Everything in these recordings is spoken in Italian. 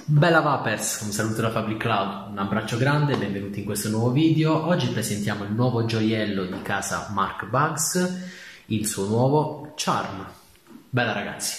Bella Vapers, un saluto da Fabric Cloud, un abbraccio grande, benvenuti in questo nuovo video. Oggi presentiamo il nuovo gioiello di casa Mark Bugs, il suo nuovo Charm. Bella ragazzi!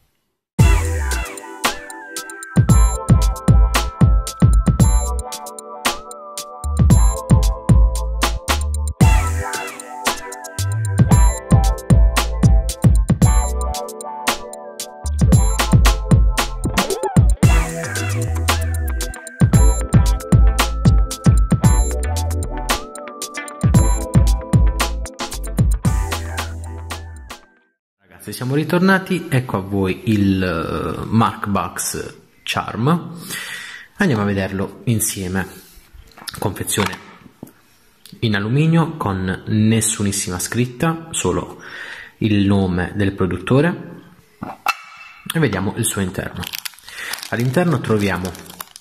Siamo ritornati, ecco a voi il Mark Bugs Charm. Andiamo a vederlo insieme. Confezione in alluminio con nessunissima scritta, solo il nome del produttore, e vediamo il suo interno. All'interno troviamo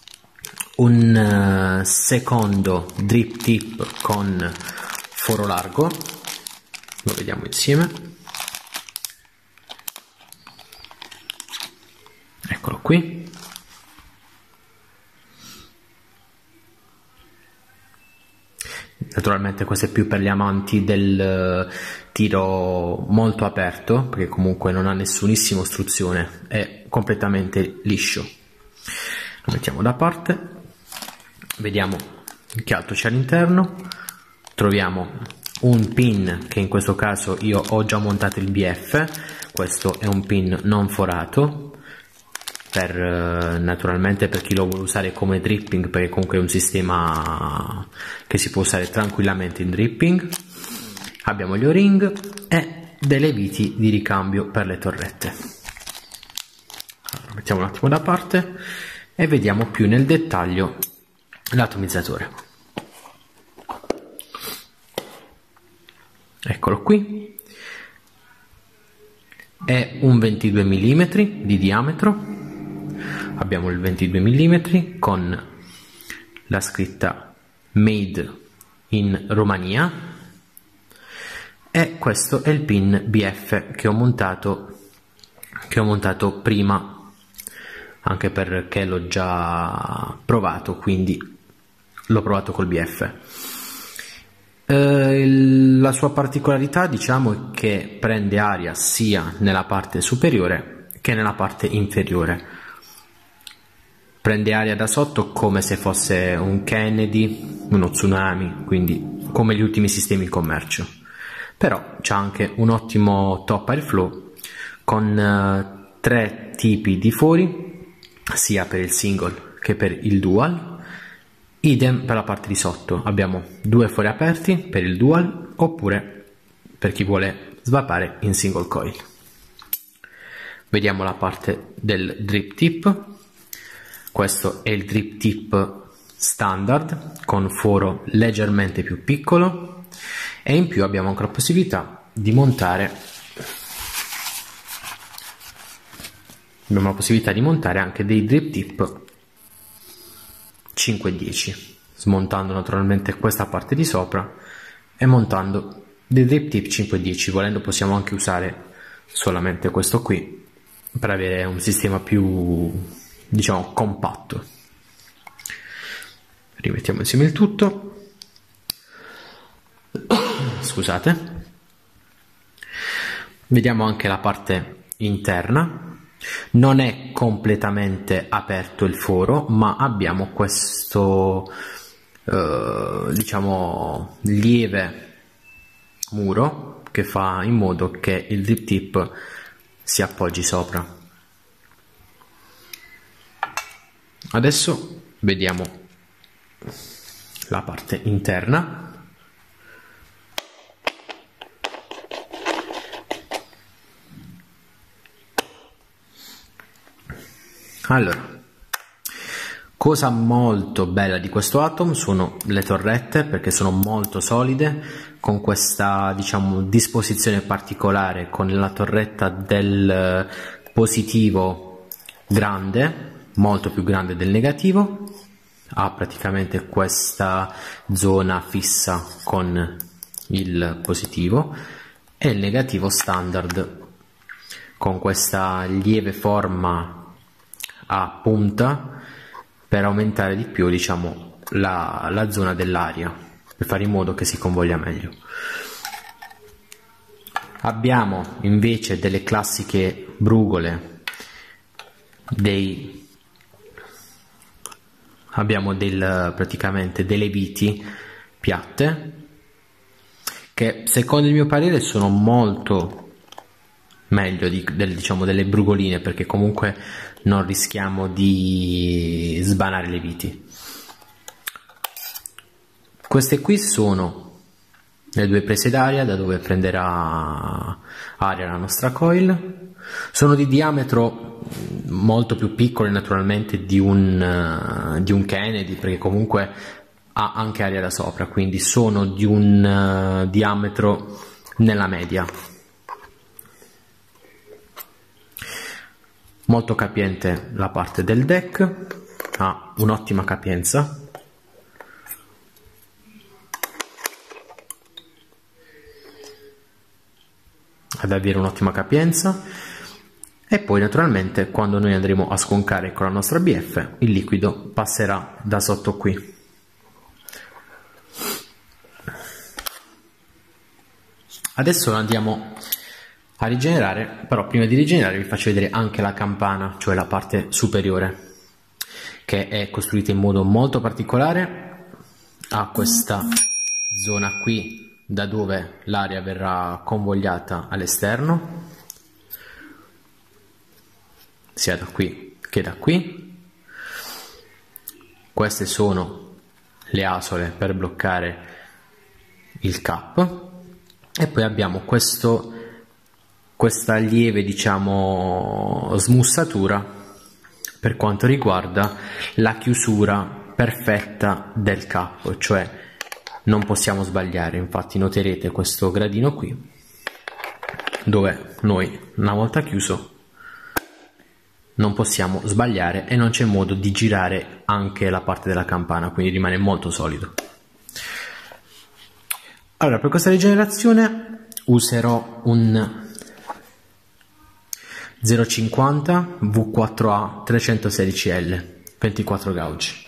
un secondo drip tip con foro largo, lo vediamo insieme. Eccolo qui. Naturalmente questo è più per gli amanti del tiro molto aperto, perché comunque non ha nessunissima ostruzione, è completamente liscio. Lo mettiamo da parte, vediamo che altro c'è all'interno. Troviamo un pin che in questo caso io ho già montato il BF, questo è un pin non forato, naturalmente per chi lo vuole usare come dripping, perché comunque è un sistema che si può usare tranquillamente in dripping. Abbiamo gli o-ring e delle viti di ricambio per le torrette. Allora, mettiamo un attimo da parte e vediamo più nel dettaglio l'atomizzatore. Eccolo qui, è un 22 mm di diametro. Abbiamo il 22 mm con la scritta Made in Romania, e questo è il pin BF che ho montato prima, anche perché l'ho già provato, quindi l'ho provato col BF. La sua particolarità, diciamo, è che prende aria sia nella parte superiore che nella parte inferiore. Prende aria da sotto come se fosse un Kennedy, uno Tsunami, quindi come gli ultimi sistemi in commercio. Però c'ha anche un ottimo top airflow con 3 tipi di fori, sia per il single che per il dual. Idem per la parte di sotto, abbiamo 2 fori aperti per il dual, oppure per chi vuole svapare in single coil. Vediamo la parte del drip tip. Questo è il drip tip standard con foro leggermente più piccolo, e in più abbiamo anche la possibilità di montare anche dei drip tip 510, smontando naturalmente questa parte di sopra e montando dei drip tip 510. Volendo possiamo anche usare solamente questo qui per avere un sistema più, diciamo, compatto. Rimettiamo insieme il tutto. Scusate. Vediamo anche la parte interna. Non è completamente aperto il foro, ma abbiamo questo diciamo lieve muro che fa in modo che il drip tip si appoggi sopra. Adesso vediamo la parte interna. Allora, cosa molto bella di questo Atom sono le torrette, perché sono molto solide, con questa, diciamo, disposizione particolare, con la torretta del positivo grande, molto più grande del negativo. Ha praticamente questa zona fissa con il positivo, e il negativo standard con questa lieve forma a punta per aumentare di più, diciamo, la zona dell'aria, per fare in modo che si convoglia meglio. Abbiamo invece delle classiche brugole, praticamente delle viti piatte, che secondo il mio parere sono molto meglio diciamo delle brugoline, perché comunque non rischiamo di sbanare le viti. Queste qui sono le due prese d'aria da dove prenderà aria la nostra coil. Sono di diametro molto più piccole naturalmente di un Kennedy, perché comunque ha anche aria da sopra, quindi sono di un diametro nella media. Molto capiente la parte del deck, ha un'ottima capienza. Ad avere un'ottima capienza, e poi naturalmente quando noi andremo a sconcare con la nostra BF il liquido passerà da sotto qui. Adesso andiamo a rigenerare, però prima di rigenerare vi faccio vedere anche la campana, cioè la parte superiore, che è costruita in modo molto particolare. Ha questa zona qui da dove l'aria verrà convogliata all'esterno, sia da qui che da qui. Queste sono le asole per bloccare il cap, e poi abbiamo questa lieve, diciamo, smussatura per quanto riguarda la chiusura perfetta del cap, cioè non possiamo sbagliare. Infatti noterete questo gradino qui dove noi, una volta chiuso, non possiamo sbagliare e non c'è modo di girare anche la parte della campana, quindi rimane molto solido. Allora, per questa rigenerazione userò un 050 V4A 316L 24 gauge.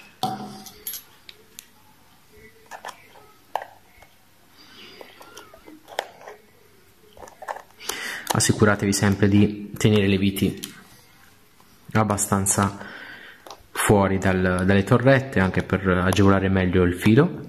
Assicuratevi sempre di tenere le viti abbastanza fuori dalle torrette, anche per agevolare meglio il filo.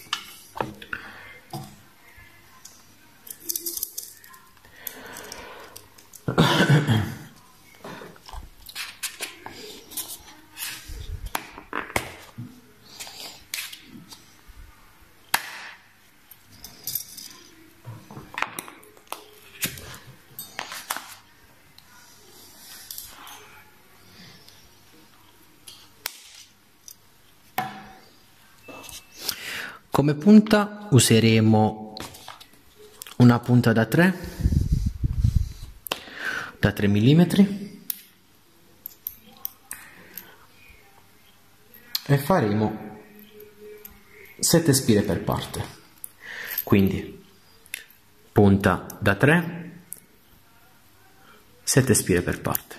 Come punta useremo una punta da 3 mm e faremo 7 spire per parte, quindi punta da 3, 7 spire per parte,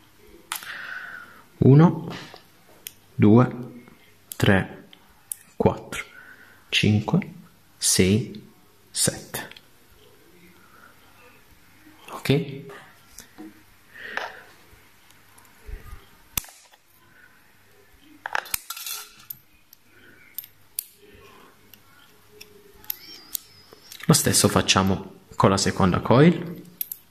1 2 3 4 5 6 7. Ok, lo stesso facciamo con la seconda coil.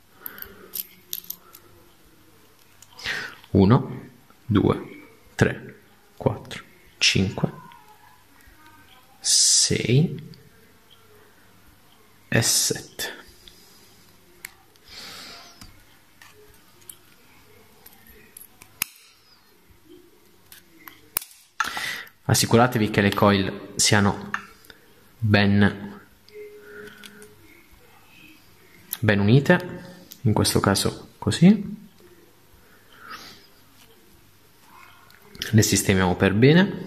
1 2 3 4 5 6 e 7. Assicuratevi che le coil siano ben unite, in questo caso così. Le sistemiamo per bene.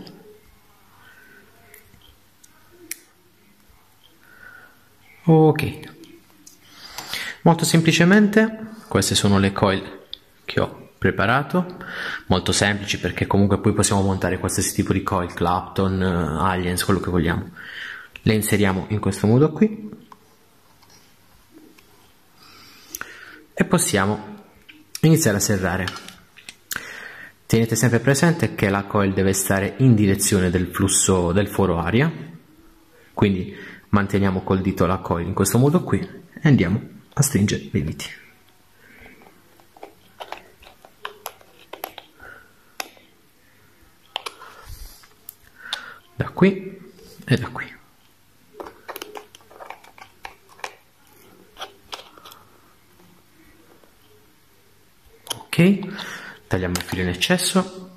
Ok, molto semplicemente queste sono le coil che ho preparato, molto semplici perché comunque poi possiamo montare qualsiasi tipo di coil, Clapton, Aliens, quello che vogliamo. Le inseriamo in questo modo qui e possiamo iniziare a serrare. Tenete sempre presente che la coil deve stare in direzione del flusso del foro aria, quindi manteniamo col dito la coil in questo modo qui e andiamo a stringere le viti. Da qui e da qui. Ok, tagliamo il filo in eccesso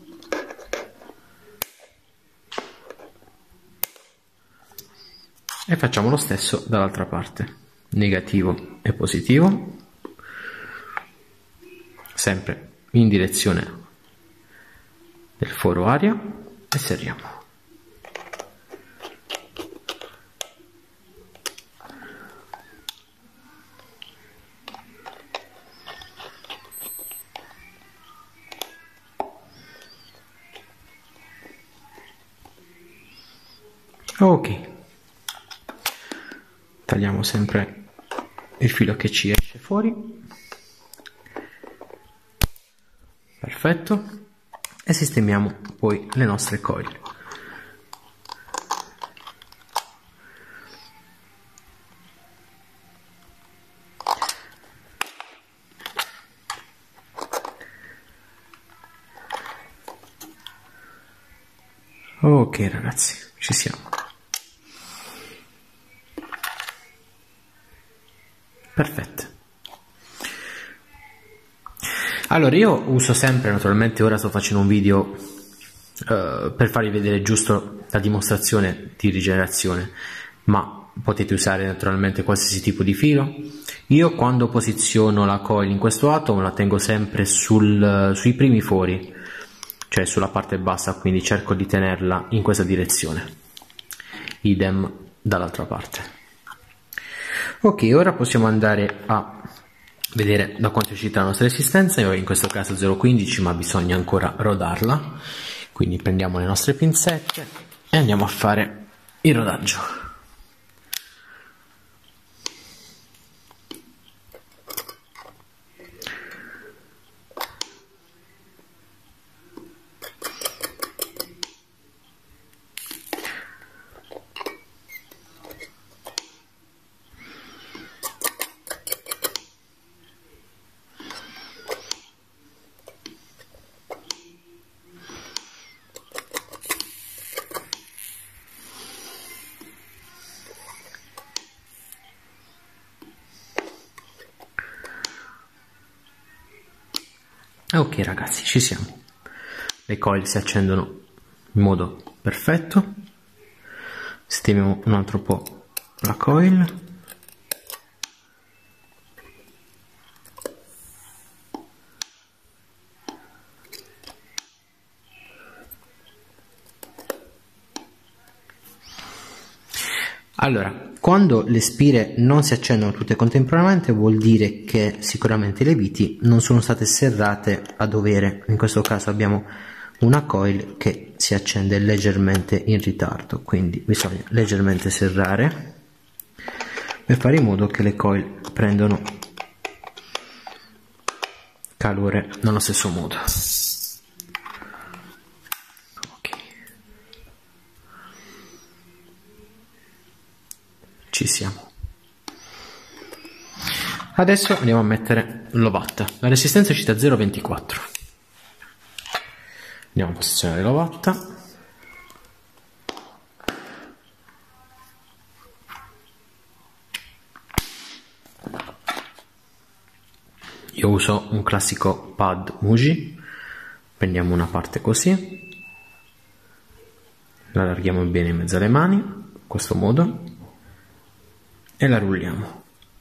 e facciamo lo stesso dall'altra parte, negativo e positivo, sempre in direzione del foro aria e serriamo. Ok, tagliamo sempre il filo che ci esce fuori, perfetto, e sistemiamo poi le nostre coil. Ok ragazzi, ci siamo. Perfetto. Allora io uso sempre, naturalmente ora sto facendo un video per farvi vedere giusto la dimostrazione di rigenerazione, ma potete usare naturalmente qualsiasi tipo di filo. Io quando posiziono la coil in questo atom la tengo sempre sui primi fori, cioè sulla parte bassa, quindi cerco di tenerla in questa direzione, idem dall'altra parte. Ok, ora possiamo andare a vedere da quanto è uscita la nostra resistenza. Io in questo caso 0,15, ma bisogna ancora rodarla, quindi prendiamo le nostre pinzette e andiamo a fare il rodaggio. Ok ragazzi, ci siamo. Le coil si accendono in modo perfetto. Sistemiamo un altro po' la coil. Allora, quando le spire non si accendono tutte contemporaneamente vuol dire che sicuramente le viti non sono state serrate a dovere. In questo caso abbiamo una coil che si accende leggermente in ritardo, quindi bisogna leggermente serrare per fare in modo che le coil prendano calore nello stesso modo. Ci siamo. Adesso andiamo a mettere l'ovatta. La resistenza è uscita a 0,24. Andiamo a posizionare l'ovatta. Io uso un classico pad Muji. Prendiamo una parte così, la allarghiamo bene in mezzo alle mani, in questo modo, e la rulliamo.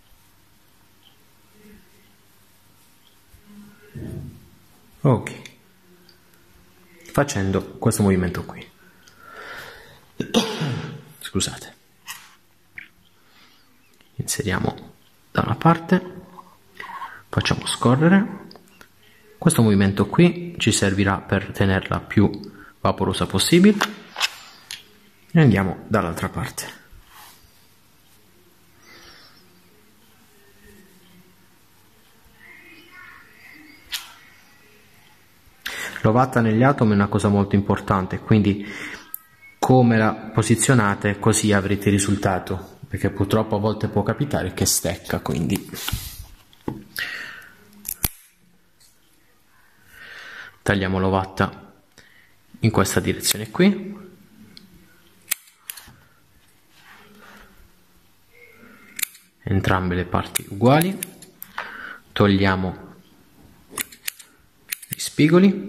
Ok, facendo questo movimento qui. Scusate. Inseriamo da una parte, facciamo scorrere. Questo movimento qui ci servirà per tenerla più vaporosa possibile e andiamo dall'altra parte. L'ovata negli atomi è una cosa molto importante, quindi come la posizionate così avrete il risultato, perché purtroppo a volte può capitare che stecca, quindi tagliamo l'ovata in questa direzione qui, entrambe le parti uguali, togliamo gli spigoli.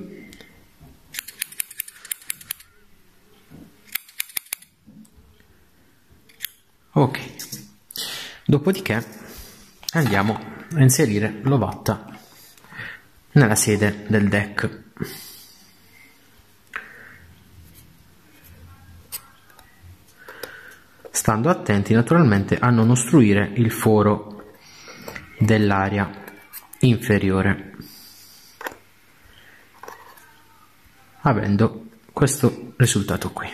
Ok, dopodiché andiamo a inserire l'ovata nella sede del deck. Stando attenti naturalmente a non ostruire il foro dell'area inferiore, avendo questo risultato qui.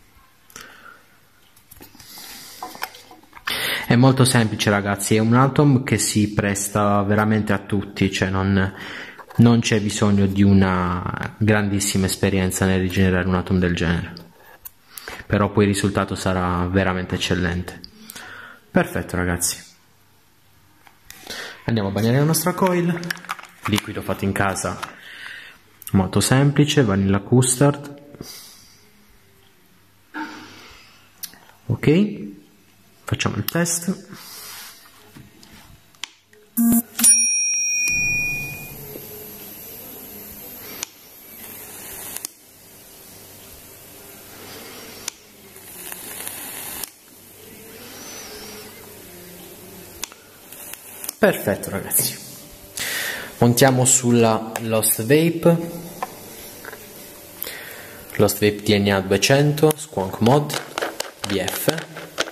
È molto semplice ragazzi, è un atom che si presta veramente a tutti, cioè non c'è bisogno di una grandissima esperienza nel rigenerare un atom del genere, però poi il risultato sarà veramente eccellente. Perfetto ragazzi, andiamo a bagnare la nostra coil, liquido fatto in casa, molto semplice, vanilla custard. Ok, facciamo il test. Perfetto ragazzi, montiamo sulla Lost Vape DNA 200 Squonk Mod BF.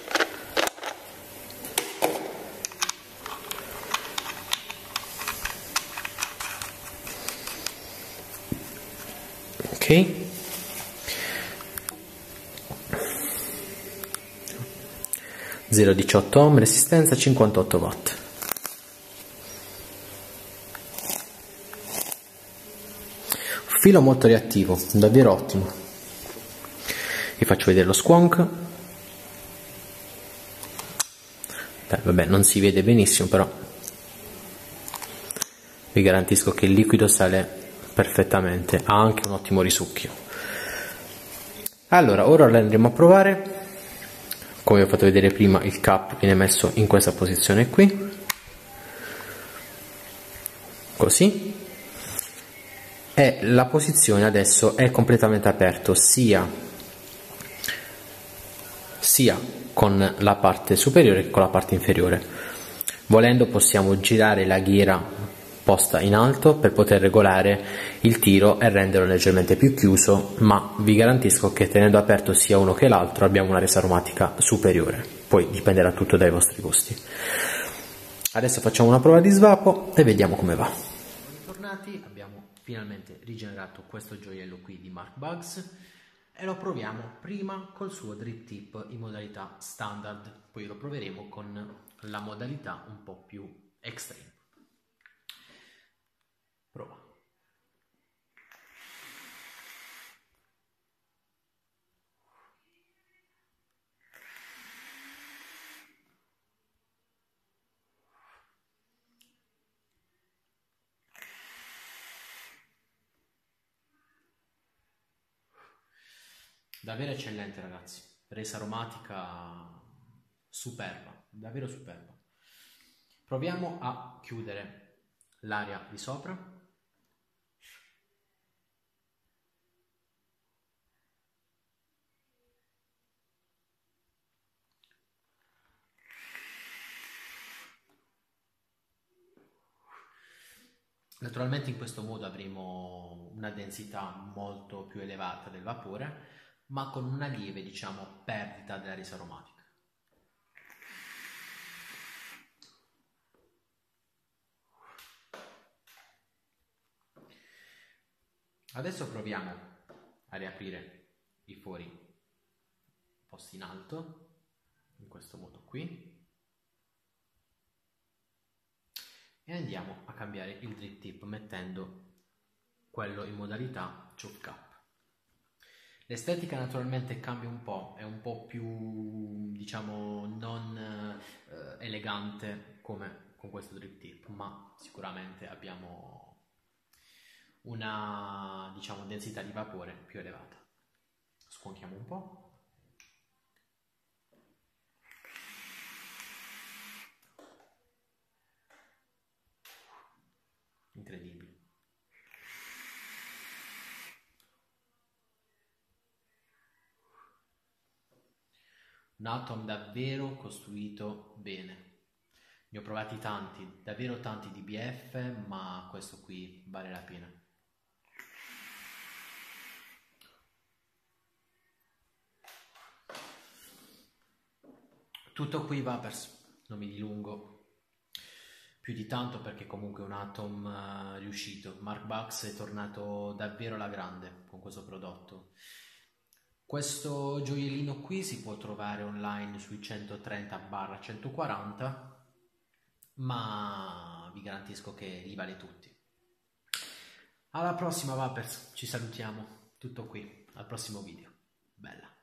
Ok, zero 18 ohm, resistenza 58 watt. Filo molto reattivo, davvero ottimo. Vi faccio vedere lo squonk. Vabbè, non si vede benissimo, però vi garantisco che il liquido sale perfettamente, ha anche un ottimo risucchio. Allora, ora lo andremo a provare. Come vi ho fatto vedere prima, il cap viene messo in questa posizione qui, così, e la posizione adesso è completamente aperto sia con la parte superiore che con la parte inferiore. Volendo possiamo girare la ghiera posta in alto per poter regolare il tiro e renderlo leggermente più chiuso, ma vi garantisco che tenendo aperto sia uno che l'altro abbiamo una resa aromatica superiore, poi dipenderà tutto dai vostri gusti. Adesso facciamo una prova di svapo e vediamo come va. Bentornati, abbiamo finalmente rigenerato questo gioiello qui di Mark Bugs e lo proviamo prima col suo drip tip in modalità standard, poi lo proveremo con la modalità un po' più extreme. Prova. Davvero eccellente ragazzi, resa aromatica superba, davvero superba. Proviamo a chiudere l'area di sopra. Naturalmente in questo modo avremo una densità molto più elevata del vapore, ma con una lieve, diciamo, perdita della resa aromatica. Adesso proviamo a riaprire i fori posti in alto, in questo modo qui, e andiamo a cambiare il drip tip mettendo quello in modalità choke cap. L'estetica naturalmente cambia un po', è un po' più, diciamo, non elegante come con questo drip tip, ma sicuramente abbiamo una, diciamo, densità di vapore più elevata. Sconchiamo un po'. Incredibile. Un Atom davvero costruito bene. Ne ho provati tanti, davvero tanti DBF, ma questo qui vale la pena. Tutto qui Vapers, non mi dilungo più di tanto perché comunque è un Atom riuscito. Mark Bucks è tornato davvero alla grande con questo prodotto. Questo gioiellino qui si può trovare online sui 130/140, ma vi garantisco che li vale tutti. Alla prossima Vapers, ci salutiamo, tutto qui, al prossimo video. Bella.